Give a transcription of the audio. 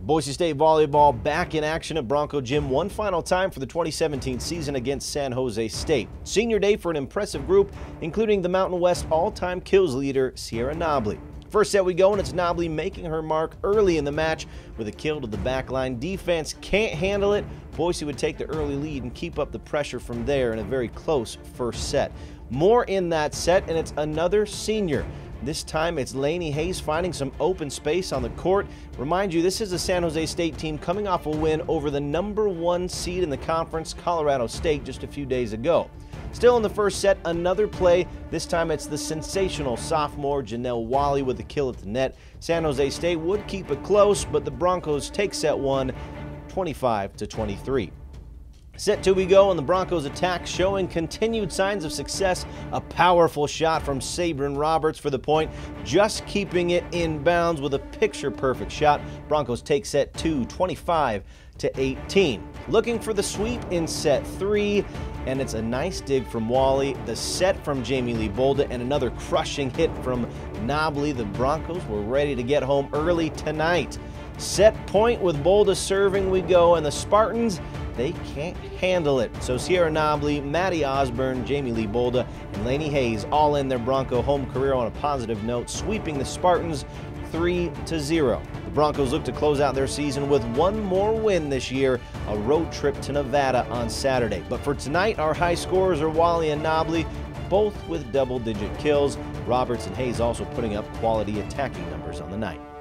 Boise State volleyball back in action at Bronco Gym one final time for the 2017 season against San Jose State. Senior day for an impressive group, including the Mountain West all-time kills leader, Sierra Nobley. First set we go, and it's Nobley making her mark early in the match with a kill to the back line. Defense can't handle it. Boise would take the early lead and keep up the pressure from there in a very close first set. More in that set, and it's another senior. This time it's Lainey Hayes finding some open space on the court. Remind you, this is a San Jose State team coming off a win over the #1 seed in the conference, Colorado State, just a few days ago. Still in the first set, another play. This time it's the sensational sophomore Janell Walley with the kill at the net. San Jose State would keep it close, but the Broncos take set one, 25-23. Set two we go, and the Broncos attack showing continued signs of success. A powerful shot from Sabrin Roberts for the point, just keeping it in bounds with a picture-perfect shot. Broncos take set two, 25-18. Looking for the sweep in set three, and it's a nice dig from Walley, the set from Jamie Lee Bolda, and another crushing hit from Nobley. The Broncos were ready to get home early tonight. Set point with Bolda serving we go, and the Spartans, they can't handle it. So Sierra Nobley, Maddie Osborne, Jamie Lee Bolda, and Lainey Hayes all in their Bronco home career on a positive note, sweeping the Spartans 3-0. The Broncos look to close out their season with one more win this year, a road trip to Nevada on Saturday. But for tonight, our high scorers are Walley and Nobley, both with double-digit kills. Roberts and Hayes also putting up quality attacking numbers on the night.